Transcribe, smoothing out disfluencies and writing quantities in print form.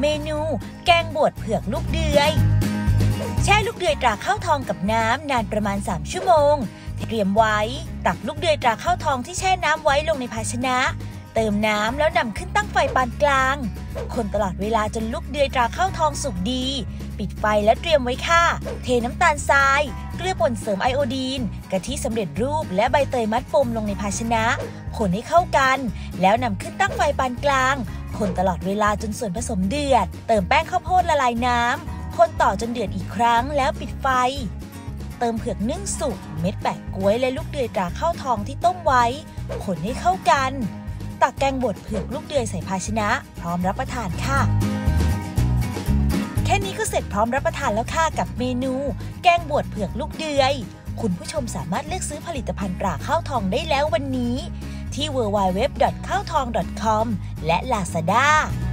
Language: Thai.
เมนูแกงบวชเผือกลูกเดือยแช่ลูกเดือยตราข้าวทองกับน้ำนานประมาณ3 ชั่วโมงเตรียมไว้ตักลูกเดือยตราข้าวทองที่แช่น้ำไว้ลงในภาชนะเติมน้ำแล้วนำขึ้นตั้งไฟปานกลางคนตลอดเวลาจนลูกเดือยตราข้าวทองสุกดีปิดไฟแล้วเตรียมไว้ค่ะเทน้ำตาลทรายเกลือป่นเสริมไอโอดีนกะทิสำเร็จรูปและใบเตยมัดปมลงในภาชนะคนให้เข้ากันแล้วนำขึ้นตั้งไฟปานกลางคนตลอดเวลาจนส่วนผสมเดือดเติมแป้งข้าวโพดละลายน้ำคนต่อจนเดือดอีกครั้งแล้วปิดไฟเติมเผือกนึ่งสุกเม็ดแปะก๊วยและลูกเดือยตราข้าวทองที่ต้มไว้คนให้เข้ากันตักแกงบดเผือกลูกเดือยใส่ภาชนะพร้อมรับประทานค่ะแค่นี้ก็เสร็จพร้อมรับประทานแล้วค่ะกับเมนูแกงบวชเผือกลูกเดือยคุณผู้ชมสามารถเลือกซื้อผลิตภัณฑ์ตราข้าวทองได้แล้ววันนี้ที่ www.ข้าวทอง .com และ Lazada